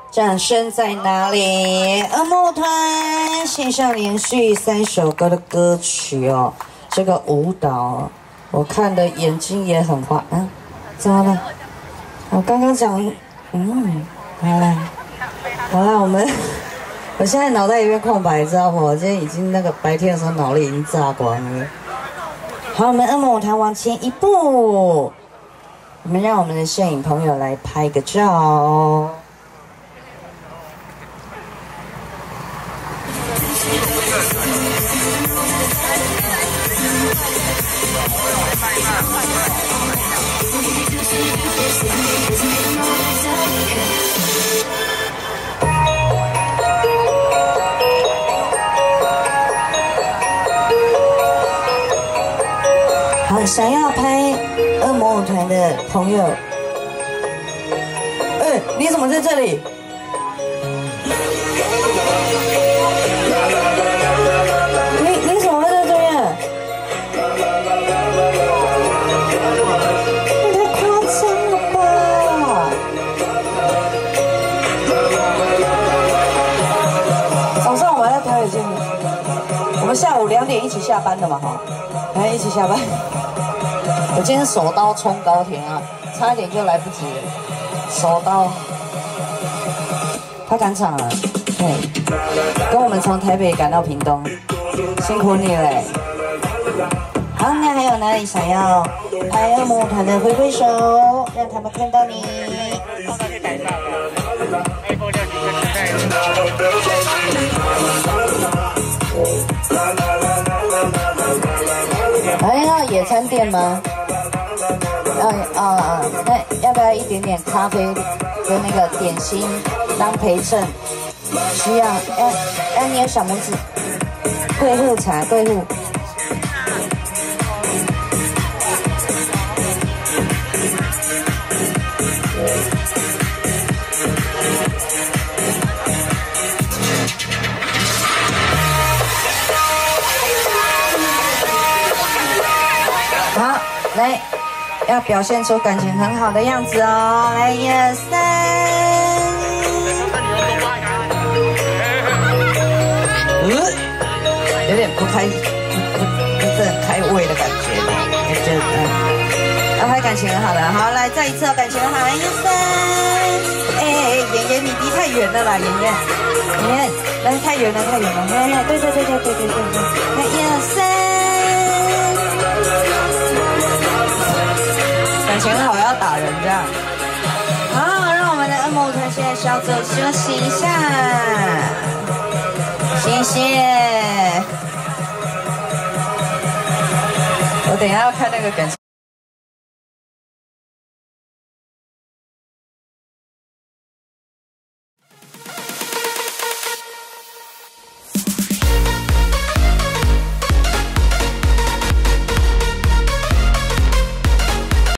掌声在哪里？恶魔团线上连续3首歌的歌曲哦，这个舞蹈我看的眼睛也很花啊！怎么了？我刚刚讲，好了，我现在脑袋一片空白，知道吗？我今天已经那个白天的时候脑力已经炸光了。好，我们恶魔舞团往前一步，我们让我们的摄影朋友来拍个照。好，想要拍恶魔舞团的朋友，你怎么在这里？你怎么会在这边？你太夸张了吧！早上我在台北见你，我们下午2点一起下班的嘛，哈，来一起下班。我今天手刀冲高铁啊，差一点就来不及了。手刀，他赶场了，对，跟我们从台北赶到屏东，辛苦你了。好，那还有哪里想要拍恶魔舞团的挥挥手，让他们看到你。还要野餐垫吗？那要不要一点点咖啡跟那个点心当陪衬？需要，要捏小拇指，贵妇茶，贵妇。好，来。要表现出感情很好的样子哦，来1、2、3，有点不是很开胃的感觉，要拍感情很好的，好，来再一次哦，感情很好，1、2、3，妍妍你离太远了啦，妍妍，来太远了，对，来1、2、3。感情好要打人这样，好，让我们的恶魔舞团现在稍作休息一下，谢谢。我等一下要看那个感情。